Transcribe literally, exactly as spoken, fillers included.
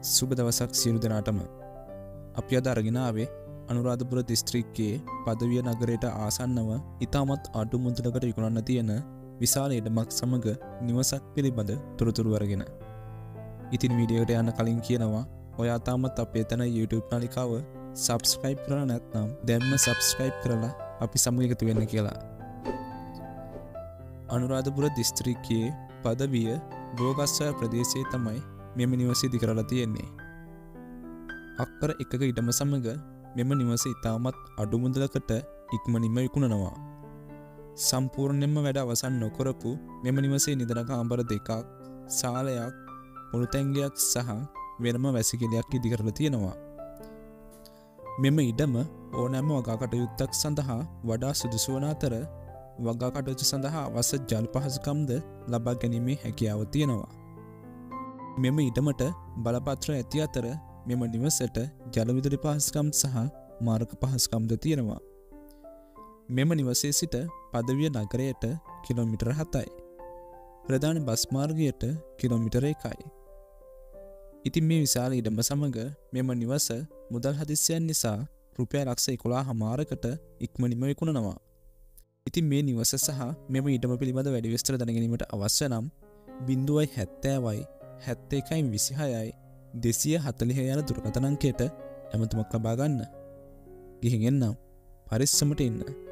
සුබ දවසක් සියලු දෙනාටම. අපි අද අරගෙන ආවේ අනුරාධපුර දිස්ත්‍රික්කයේ පදවිය නගරයට ආසන්නව ඉතාමත් අඩු මුදලකට විකුණන්න තියෙන විශාල ඉඩමක් සමග නිවසක් පිළිබඳ තොරතුරු අරගෙන. ඉතින් වීඩියෝට යන්න කලින් කියනවා ඔයා තාමත් අපේ තන YouTube නාලිකාව subscribe කරලා නැත්නම් දැන්ම subscribe කරලා අපි සමග එකතු වෙන්න කියලා. අනුරාධපුර දිස්ත්‍රික්කයේ පදවිය බෝගස්සය ප්‍රදේශයේ තමයි මෙම නිවස ඉදි කරලා තියෙන්නේ. අක්කර එකක ඉඩම සමග මෙම නිවස ඉතාමත් අඩු මුදලකට ඉක්මනින්ම විකුණනවා. සම්පූර්ණයෙන්ම වැඩ අවසන් නොකරපු මෙම නිවසේ නිදන කාමර දෙකක්, ශාලයක්, මුළුතැන්ගයක් සහ වෙනම වැසිකිළියක් ඉදි කරලා තියෙනවා. මෙම ඉඩම ඕනෑම වගා කටයුත්තක් සඳහා වඩා සුදුසු වන අතර වගා කටයුතු සඳහා අවශ්‍ය ජල පහසුකම්ද ලබා ගැනීමේ හැකියාව තියෙනවා. මෙම ඉඩමට බලපත්‍ර ඇති අතර මෙම නිවසට ජල විදුලි පහසුකම් සහ මාර්ග පහසුකම්ද තියෙනවා. මෙම නිවසේ සිට පදවිය නගරයට කිලෝමීටර් හතයි. ප්‍රධාන බස් මාර්ගයට කිලෝමීටර් එකයි. ඉතින් මේ විශාල ඉඩම සමග මෙම නිවස මුදල් හදිස්සියන් නිසා රුපියල් ලක්ෂ එකොළහ හමාරකට ඉක්මනින්ම විකුණනවා. ඉතින් මේ නිවස සහ මෙම ඉඩම පිළිබඳ වැඩි විස්තර දැනගැනීමට අවශ්‍ය නම් බිංදුවයි හැත්තෑවයි හැත්තෑ එකයි විසිහයයි දෙසිය හතළිහ යන දුරකථන අංකයට ඇමතුමක් ලබා ගන්න. ගිහින් එන්නම්. පරිස්සමට ඉන්න.